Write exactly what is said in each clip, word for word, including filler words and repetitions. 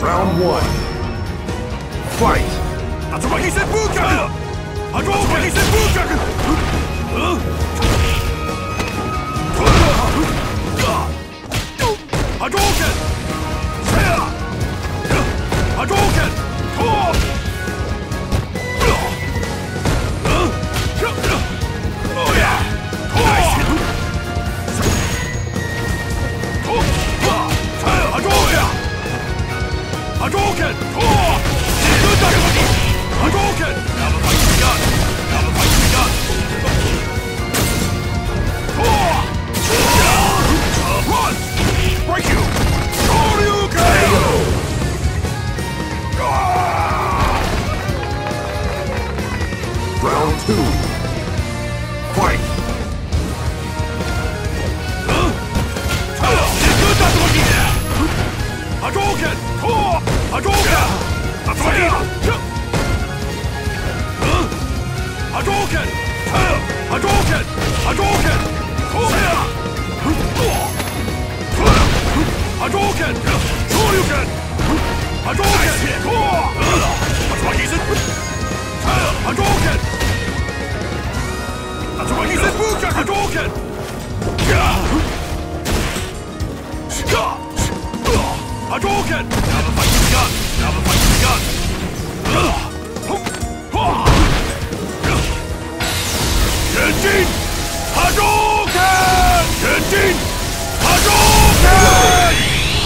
Round one. Fight! Tatsumaki Senpukyaku! Hadouken Senpukyaku! Hadouken! Seiya! Hadouken! Oh yeah! Nice! Hadouken! Hadouken! Hadouken! Now the fight's begun! Now the fight's begun! Run! Break you! Shoryuken! Round two. Fight! Hadouken! Hadouken! Tatsumaki! Hadouken! Hadouken! Hadouken! Hadouken! Shoryuken! Hadouken! Tatsumaki Senpukyaku! Hadouken! Tatsumaki Senpukyaku! Hadouken! Hadouken! Now the fight's begun! Now the fight's begun! Genjin! Hadouken! Genjin! Hadouken!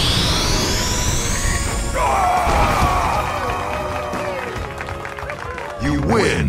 You win!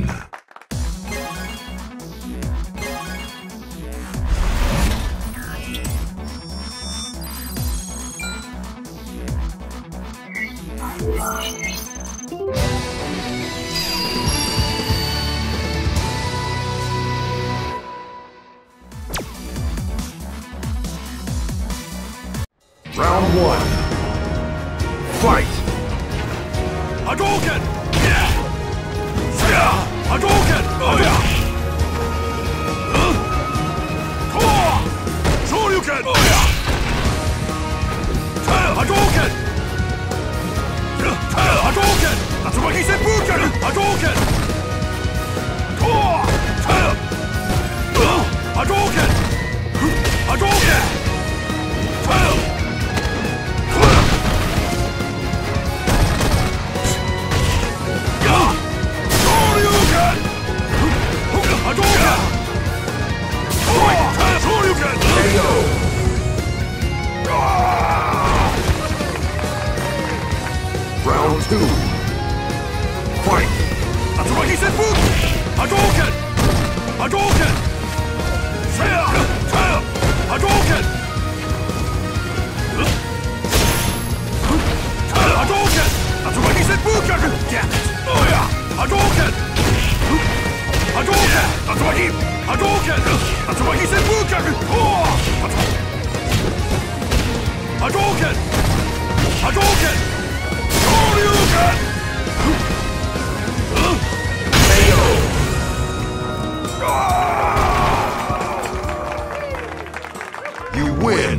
Round one. Fight! Hadouken! Yeah! Yeah! Hadouken! Oh yeah! Oh! Shoryuken! Oh yeah! Hadouken! Hadouken! Tatsumaki Senpukyaku! Hadouken! Oh! Hadouken! Hadouken! Round two. Fight! Tatsumaki Senpukyaku! Hadouken! Hadouken! Seiya! Hadouken! Hadouken! Tatsumaki Senpukyaku! Damn it! Oh yeah! Hadouken! Hadouken! Tatsumaki! Hadouken! Tatsumaki Senpukyaku! Oh! Hadouken! Hadouken! Shoryuken! You win!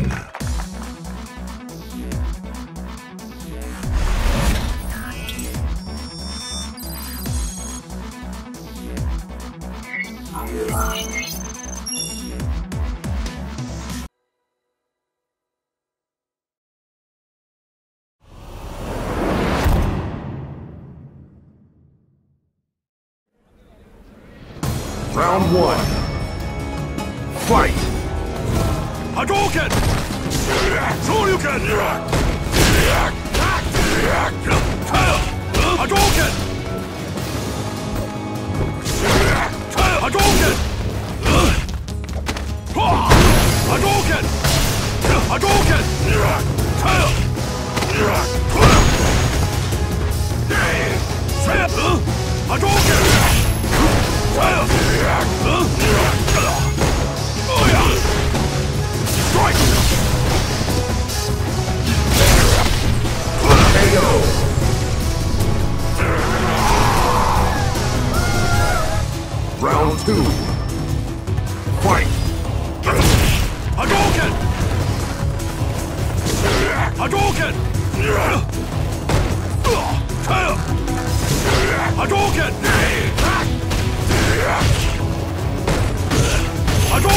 Round one. Fight! Hadouken! Shoryuken! Hadouken! Hadouken! Hadouken! Hadouken! Hadouken! Oh yeah! Strike! K O! Round two. Fight! Hadouken!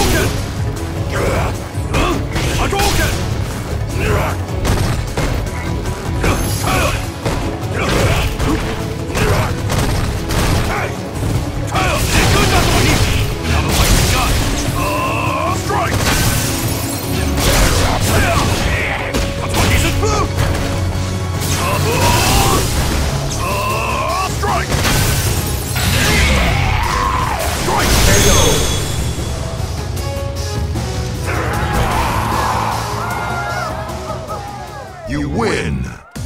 Hadouken! Hadouken! You win!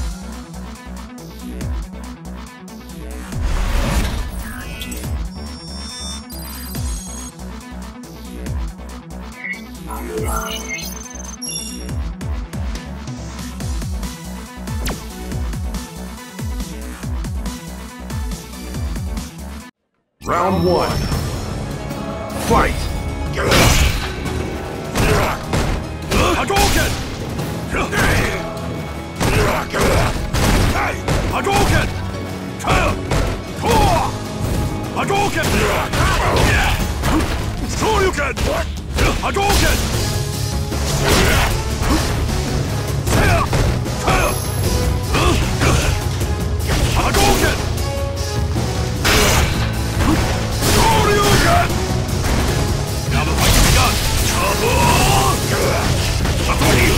Round one. Fight! Hadouken! Hadouken! Hadouken! Shoryuken! Hadouken! Hadouken! Shoryuken! Now the fight has begun! Hadouken!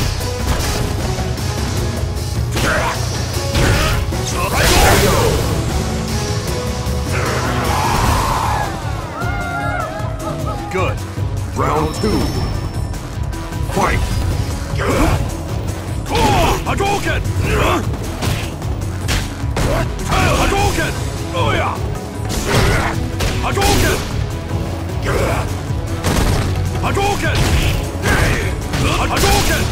Good. Round two. Fight! Hadouken! Hadouken! Oh yeah! Hadouken! Hadouken! Hadouken!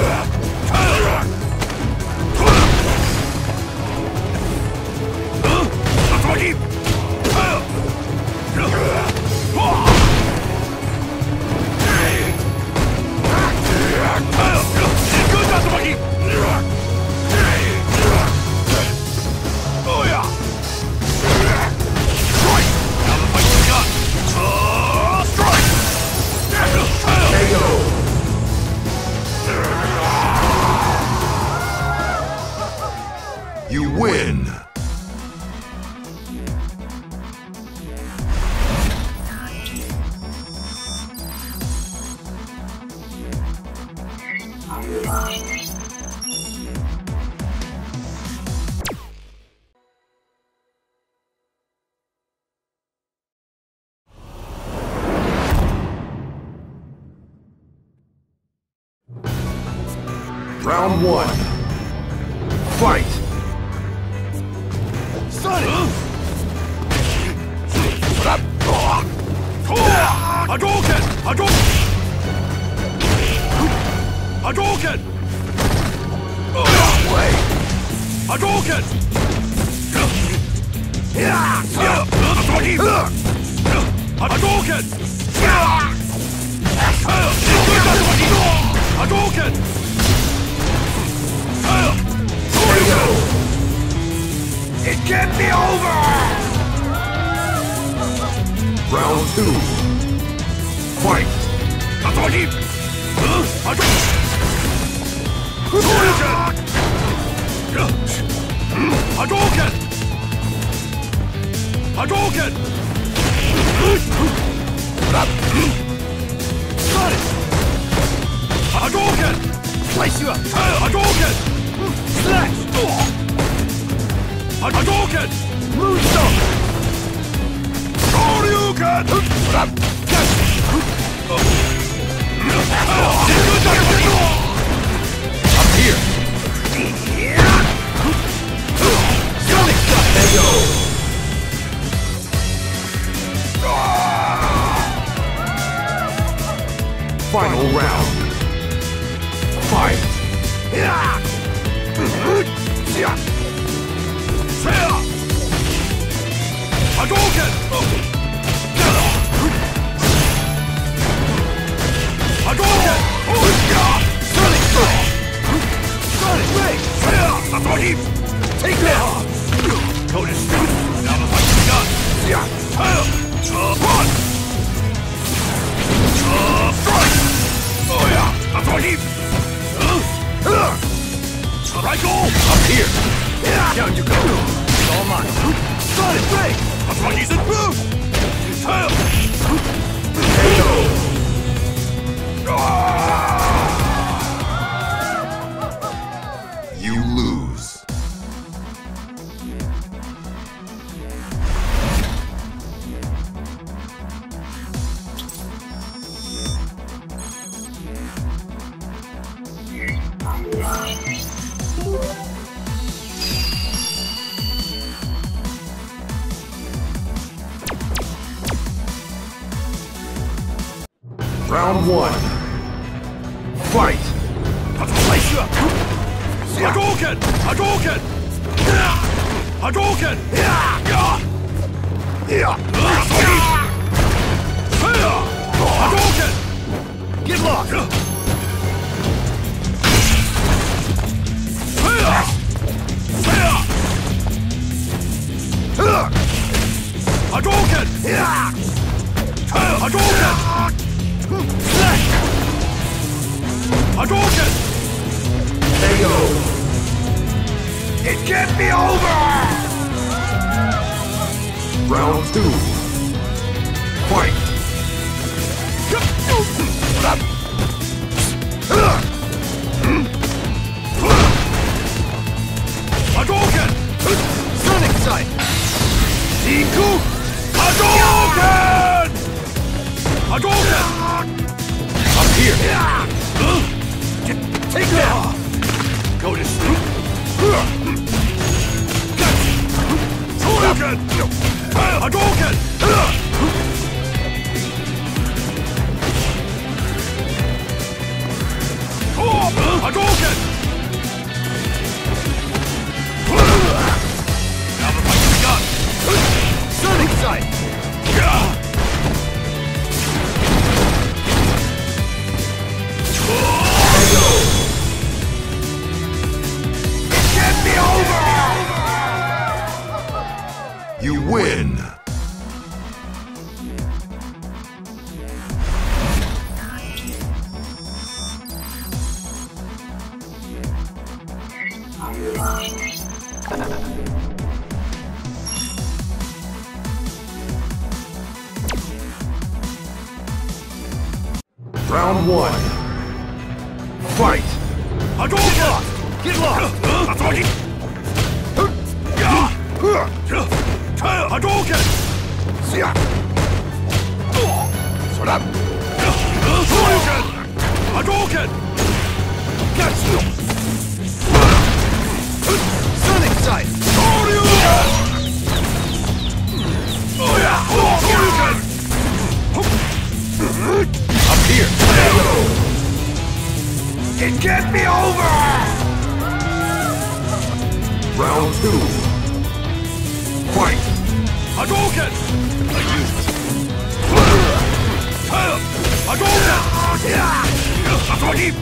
Hadouken! Oh yeah! Strike! Now the fight's begun! Strike! K O! You win! Round one. Fight! Sonic! Hadouken! Hadouken! Hadouken! Hadouken! Hadouken! Hadouken! It can't be over! Round two. Fight! Hadouken! Hadouken! Hadouken! Hadouken! Hadouken! Slice you up! Hadouken! Slash! Hadouken! Moonsault! Shoryuken! Up here! Sonic Shot! K O! Final round. Fight! Hadouken! Hadouken! Sonic Strike! Sonic Ray! Hadouken! Take that! Code is straight. Now the fight's begun. One! deep! Cycle! Up here! Down you go! It's all mine! Sonic break! That's what he's in boot! Tail! You lose. Round one. Fight! Compilation! Hadouken! Hadouken! Hadouken! Hadouken! Get lost! Hadouken! Hadouken! Slash! Hadouken! K O! It can't be over! Round two. Fight! Hadouken! Sonic Sight! Iku! Hadouken! Hadouken! Up here! Take that! Go to sleep! Hadouken! Hadouken! Hadouken! Now the fight's begun! Sonic Sight! It can't be over! You win! Round one. Fight! Hadouken! Get lost! That's what he... Hadouken! Hadouken! Hadouken! Catch you! Sonic Sight! Hadouken! Hadouken! Up here! It can't be over! Round two. Fight! Hadouken! I used it. Hadouken! That's what he...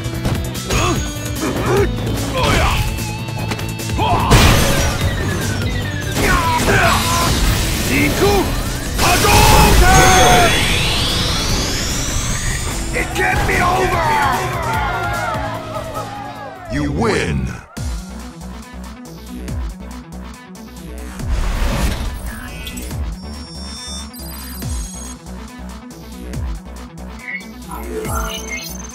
Iku! Hadouken! It can't be over! You win! Bye.